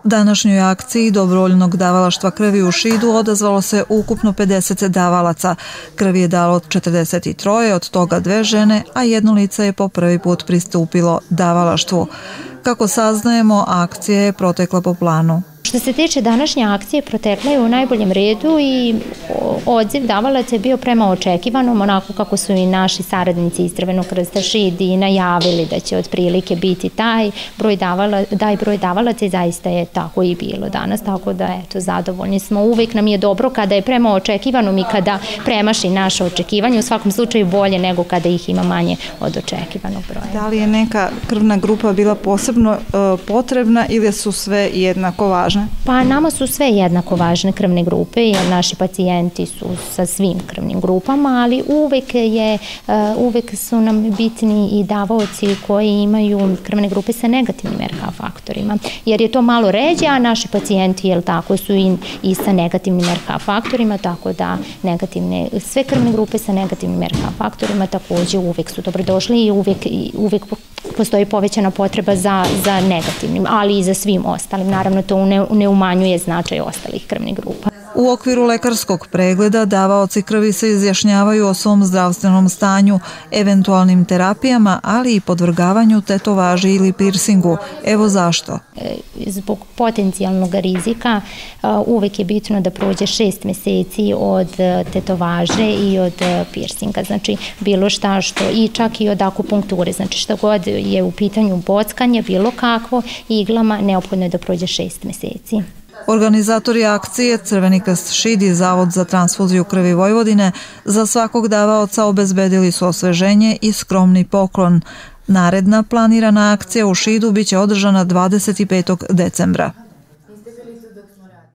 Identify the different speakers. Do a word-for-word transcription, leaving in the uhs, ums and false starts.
Speaker 1: Današnjoj akciji dobrovoljnog davalaštva krvi u Šidu odazvalo se ukupno pedeset davalaca. Krv je dalo četrdeset tri, od toga dve žene, a jedno lice je po prvi put pristupilo davalaštvu. Kako saznajemo, akcija je protekla po planu.
Speaker 2: Što se tiče današnje akcije, protekla je u najboljem redu i odziv davalaca je bio prema očekivanom, onako kako su i naši saradnici iz Crvenog krsta Šid i najavili da će otprilike biti taj broj davalaca, taj broj davalaca i zaista je tako i bilo danas, tako da eto, zadovoljni smo. Uvijek nam je dobro kada je prema očekivanom i kada premaši naše očekivanje, u svakom slučaju bolje nego kada ih ima manje od očekivanog broja.
Speaker 1: Da li je neka krvna grupa bila posebno uh, potrebna ili su sve jednako važne?
Speaker 2: Pa nama su sve jednako važne krvne grupe jer naši pacijenti su sa svim krvnim grupama, ali uvek, je, uvek su nam bitni i davaoci koji imaju krvne grupe sa negativnim er ka faktorima, jer je to malo ređe, a naši pacijenti jel tako, su i, i sa negativnim er ka faktorima, tako da negativne, sve krvne grupe sa negativnim er ka faktorima također uvek su dobrodošli i uvek, i uvek postoji povećana potreba za, za negativnim, ali i za svim ostalim. Naravno, to ne, ne umanjuje značaj ostalih krvnih grupa.
Speaker 1: U okviru lekarskog pregleda davaoci krvi se izjašnjavaju o svom zdravstvenom stanju, eventualnim terapijama, ali i podvrgavanju tetovaži ili piercingu. Evo zašto.
Speaker 2: Zbog potencijalnog rizika uvek je bitno da prođe šest meseci od tetovaže i od piercinga. Znači bilo šta što i čak i od akupunkture. Znači šta god je u pitanju bockanje, bilo kakvo iglama, neophodno je da prođe šest meseci.
Speaker 1: Organizatori akcije Crveni krst Šid i Zavod za transfuziju krvi Vojvodine za svakog davaoca obezbedili su osveženje i skromni poklon. Naredna planirana akcija u Šidu biće održana dvadeset petog decembra.